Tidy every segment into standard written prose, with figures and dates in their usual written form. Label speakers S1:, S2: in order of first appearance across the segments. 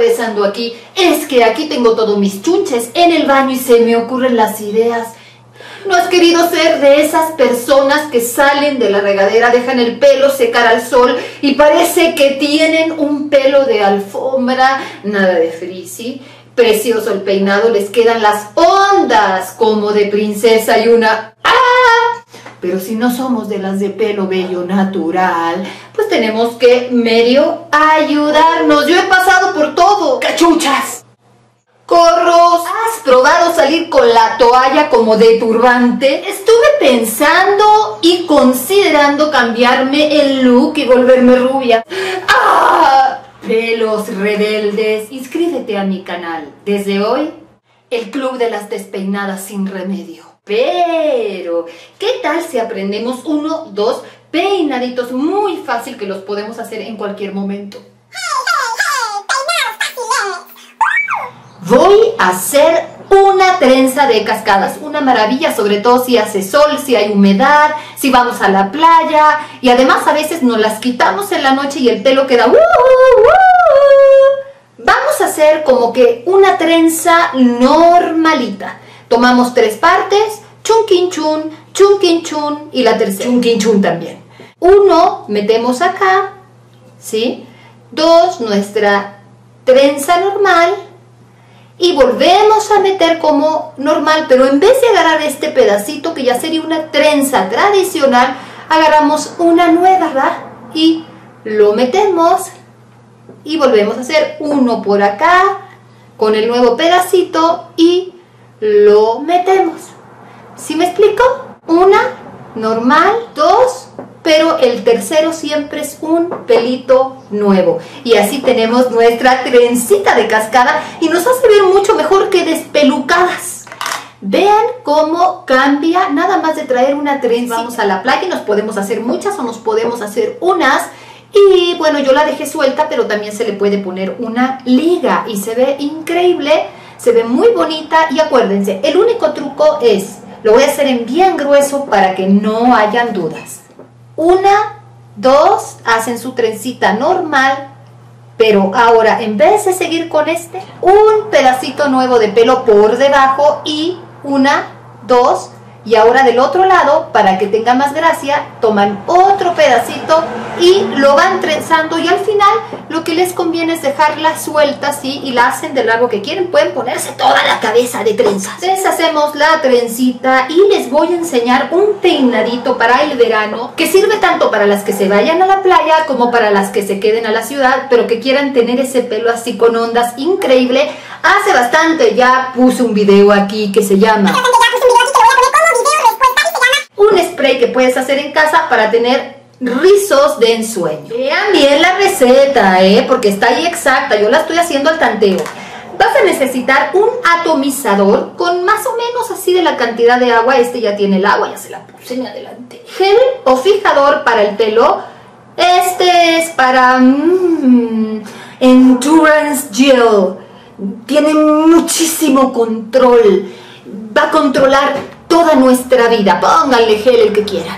S1: regresando aquí. Es que aquí tengo todos mis chunches en el baño y se me ocurren las ideas. ¿No has querido ser de esas personas que salen de la regadera, dejan el pelo secar al sol y parece que tienen un pelo de alfombra? Nada de frizzy. Precioso el peinado, les quedan las ondas como de princesa y una... ¡Ah! Pero si no somos de las de pelo bello natural, pues tenemos que medio ayudarnos. Yo he pasado por todo. ¡Cachuchas! Corros, ¿has probado salir con la toalla como de turbante? Estuve pensando y considerando cambiarme el look y volverme rubia. ¡Ah! Pelos rebeldes, inscríbete a mi canal. Desde hoy, el club de las despeinadas sin remedio. Pero, ¿qué tal si aprendemos 1, 2 peinaditos muy fácil que los podemos hacer en cualquier momento? Voy a hacer una trenza de cascadas, una maravilla, sobre todo si hace sol, si hay humedad, si vamos a la playa, y además a veces nos las quitamos en la noche y el pelo queda Vamos a hacer como que una trenza normalita. Tomamos 3 partes, chun chun, y la tercera chun chun también. 1 metemos acá, ¿sí? 2 nuestra trenza normal. Y volvemos a meter como normal, pero en vez de agarrar este pedacito que ya sería una trenza tradicional, agarramos una nueva, ¿verdad? Y lo metemos y volvemos a hacer 1 por acá con el nuevo pedacito y lo metemos. ¿Sí me explico? 1 normal, 2, pero el tercero siempre es un pelito nuevo. Y así tenemos nuestra trencita de cascada y nos hace ver mucho mejor que despelucadas. Vean cómo cambia nada más de traer una trenza. Vamos a la playa y nos podemos hacer muchas o nos podemos hacer unas. Y bueno, yo la dejé suelta, pero también se le puede poner una liga y se ve increíble, se ve muy bonita. Y acuérdense, el único truco es, lo voy a hacer en bien grueso para que no hayan dudas. 1, 2, hacen su trencita normal, pero ahora en vez de seguir con un pedacito nuevo de pelo por debajo y 1, 2, y ahora del otro lado, para que tenga más gracia, toman otro pedacito y lo van trenzando y al final lo que les conviene es dejarla suelta así y la hacen del largo que quieren. Pueden ponerse toda la cabeza de trenzas. Deshacemos la trencita y les voy a enseñar un peinadito para el verano que sirve tanto para las que se vayan a la playa como para las que se queden a la ciudad, pero que quieran tener ese pelo así con ondas increíble. Hace bastante ya puse un video aquí que se llama... un spray que puedes hacer en casa para tener rizos de ensueño. Vean bien la receta, porque está ahí exacta, yo la estoy haciendo al tanteo. Vas a necesitar un atomizador con más o menos así de la cantidad de agua. Este ya tiene el agua, ya se la puse en adelante. Gel o fijador para el pelo. Este es para Endurance Gel. Tiene muchísimo control. Va a controlar toda nuestra vida. Pónganle gel el que quiera.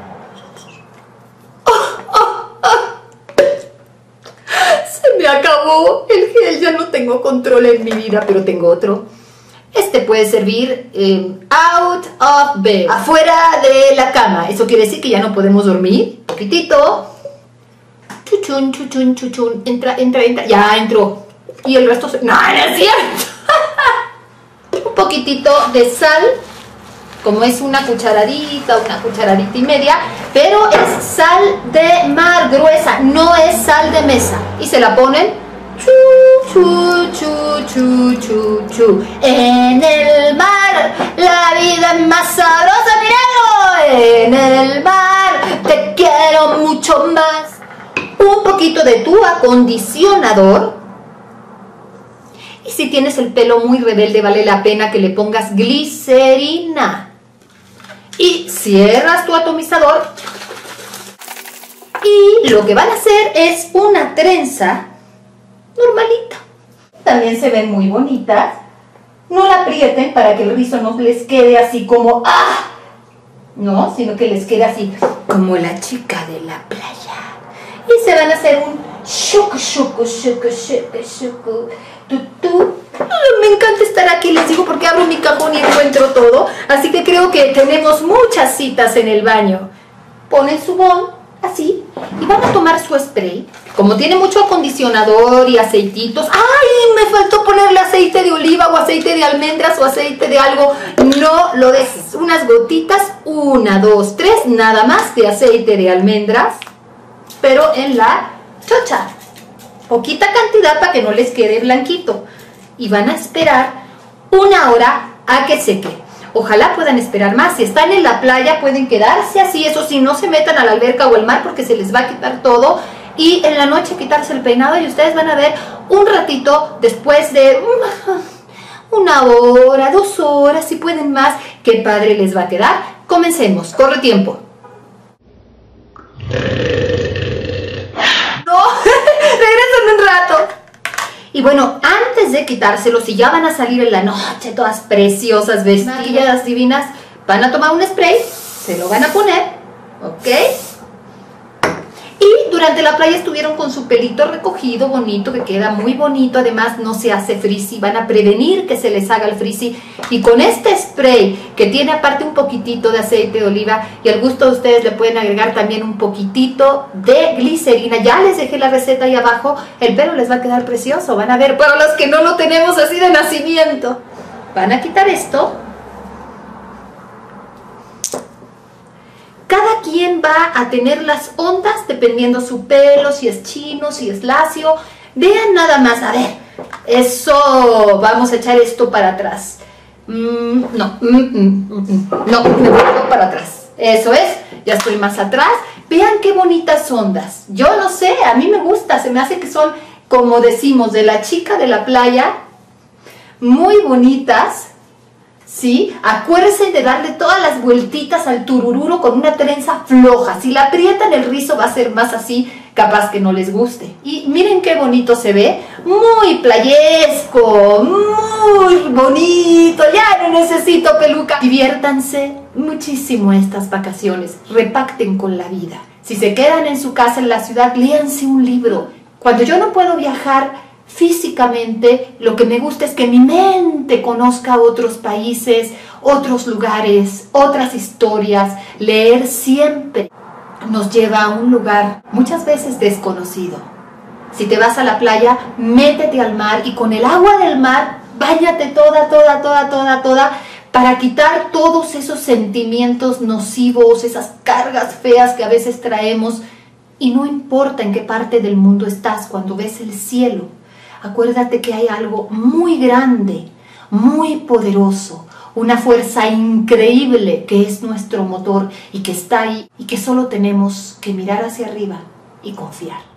S1: Se me acabó el gel, ya no tengo control en mi vida, pero tengo otro. Este puede servir out of bed, afuera de la cama. Eso quiere decir que ya no podemos dormir. Un poquitito. Chuchun, chuchun, chuchun. Entra, entra, entra. Ya entró. Y el resto se... ¡No, no es cierto! Un poquitito de sal. Como es una cucharadita y media, pero es sal de mar gruesa, no es sal de mesa. Y se la ponen chu, chu, chu, chu, chu, chu. En el mar, la vida es más sabrosa, míralo. En el mar, te quiero mucho más. Un poquito de tu acondicionador. Y si tienes el pelo muy rebelde, vale la pena que le pongas glicerina. Y cierras tu atomizador y lo que van a hacer es una trenza normalita. También se ven muy bonitas. No la aprieten para que el rizo no les quede así como ¡ah! No, sino que les quede así como la chica de la playa. Y se van a hacer un Shuku, shuku, shuku, shuku, shuku. Me encanta estar aquí, les digo, porque abro mi cajón y encuentro todo. Así que creo que tenemos muchas citas en el baño. Ponen su bol, así, y van a tomar su spray. Como tiene mucho acondicionador y aceititos. ¡Ay! Me faltó ponerle aceite de oliva o aceite de almendras o aceite de algo. No lo dejes. Unas gotitas, 1, 2, 3, nada más de aceite de almendras. Pero en la chocha. Poquita cantidad para que no les quede blanquito. Y van a esperar 1 hora a que seque. Ojalá puedan esperar más. Si están en la playa pueden quedarse así. Eso sí, no se metan a la alberca o al mar porque se les va a quitar todo. Y en la noche quitarse el peinado y ustedes van a ver un ratito después de 1 hora, 2 horas, si pueden más. Qué padre les va a quedar. Comencemos. Corre tiempo. No, regresan un rato. Y bueno, antes de quitárselo, si ya van a salir en la noche, todas preciosas, vestidas divinas, van a tomar un spray, se lo van a poner, ¿ok? Y durante la playa estuvieron con su pelito recogido, bonito, que queda muy bonito. Además, no se hace frizzy, van a prevenir que se les haga el frizzy. Y con este spray, que tiene aparte un poquitito de aceite de oliva, y al gusto de ustedes le pueden agregar también un poquitito de glicerina. Ya les dejé la receta ahí abajo. El pelo les va a quedar precioso, van a ver. Para los que no lo tenemos así de nacimiento, van a quitar esto. Cada quien va a tener las ondas dependiendo su pelo, si es chino, si es lacio. Vean nada más, a ver, eso, vamos a echar esto para atrás. No, me voy para atrás. Eso es, ya estoy más atrás. Vean qué bonitas ondas. Yo no sé, a mí me gusta, se me hace que son, como decimos, de la chica de la playa, muy bonitas. ¿Sí? Acuérdense de darle todas las vueltitas al turururo con una trenza floja. Si la aprietan el rizo va a ser más así, capaz que no les guste. Y miren qué bonito se ve. Muy playesco, muy bonito. Ya no necesito peluca. Diviértanse muchísimo estas vacaciones. Repacten con la vida. Si se quedan en su casa en la ciudad, léanse un libro. Cuando yo no puedo viajar físicamente, lo que me gusta es que mi mente conozca otros países, otros lugares, otras historias. Leer siempre nos lleva a un lugar muchas veces desconocido. Si te vas a la playa, métete al mar y con el agua del mar, báñate toda, para quitar todos esos sentimientos nocivos, esas cargas feas que a veces traemos. Y no importa en qué parte del mundo estás, cuando ves el cielo, acuérdate que hay algo muy grande, muy poderoso, una fuerza increíble que es nuestro motor y que está ahí y que solo tenemos que mirar hacia arriba y confiar.